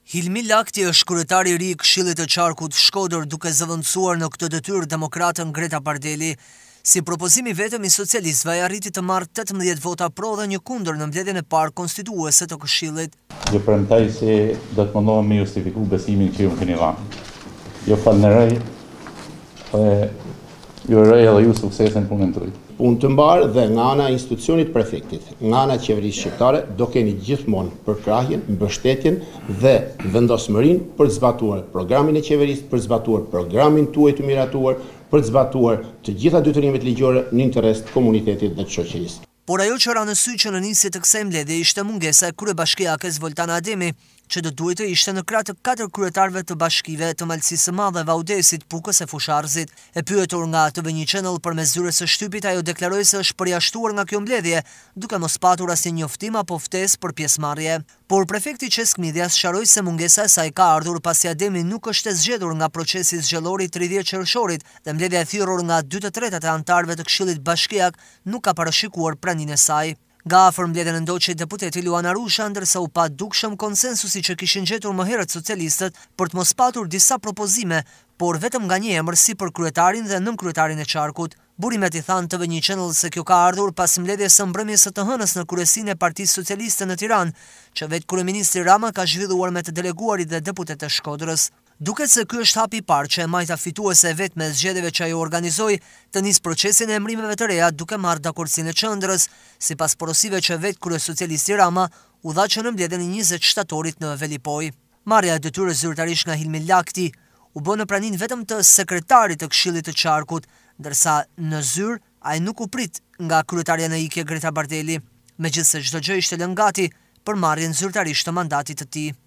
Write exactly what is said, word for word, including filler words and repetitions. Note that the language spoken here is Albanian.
Hilmi Lakti është kryetari i ri i Këshillit të Qarkut Shkodër, duke zëvendësuar në këtë detyrë demokratën Greta Bardeli. Si propozimi vetëm i socialistëve, ai arriti të marrë tetëmbëdhjetë vota pro dhe një kundër në mbledhjen e parë konstituese të Këshillit. Jo premtoj se do të mundohem me justifiku besimin që ju më keni dhënë. Jo falënderoj dhe ju uroj edhe ju suksesin punën tuaj. Punë të mbarë dhe nga ana e institucionit prefektit, nga ana e qeverisë shqiptare, do keni gjithmonë përkrahjen, mbështetjen dhe vendosmërinë për të zbatuar programin e qeverisë, për të zbatuar programin tuaj të miratuar, për të zbatuar të gjitha detyrimet ligjore në interes të komunitetit dhe të shoqërisë. Por ajo që ra në sy që në nisje të kësaj mbledhje ishte mungesa e kryebashkiakes Voltana Ademi, që do duhet të ishte në krah të katër kryetarëve të bashkive të Malësisë së Madhe, Vaudesit, Pukës e Fusharzit. E pyetur nga T V një Channel për mes zyrës së shtypit, ajo deklaroi se është përjashtuar nga kjo mbledhje, duke mos patur asnjë njoftim apo ftesë për pjesëmarrje. Por prefekti Qesk Midjas sqaroi se mungesa e saj ka ardhur pasi Ademi nuk është e zgjedhur nga procesi zgjelor i tridhjetë qershorit dhe mbledhja e thirrur nga dy të tretat e anëtarëve të Këshillit Bashkiak nuk ka parashikuar praninë e saj. Nga afër mbledhjen e ndoqi deputeti Luan Arusha, ndërsa u pa dukshëm konsensusi që kishin gjetur më herët socialistët për të mos patur disa propozime, por vetëm nga një emër si për kryetarin dhe nënkryetarin e Qarkut. Burimet i thanë T V një Channel se kjo ka ardhur pas mbledhjes së mbrëmjes së të hënës në kryesinë e Partisë Socialiste në Tiranë, që vetë kryeministri Rama ka zhvilluar me të deleguarit dhe deputet e Shkodrës. Duket se ky është hapi i parë që e majta fituese vetë me zgjedhjeve që ajo organizoi të nis procesin e emrimeve të reja duke marrë dakordsinë e qendrës, sipas porosive që vetë kryesocialisti Rama u dha që në mbledhjen e njëzet shtatorit në Velipoj. Marrja e detyrës zyrtarisht nga Hilmi Lakti u bë në praninë vetëm të sekretarit të Këshillit të Qarkut, ndërsa në zyrë ai nuk u prit nga kryetaria në ikje Greta Bardeli, megjithse çdo gjë ishte lënë gati për marrjen zyrtarisht të mandatit të tij.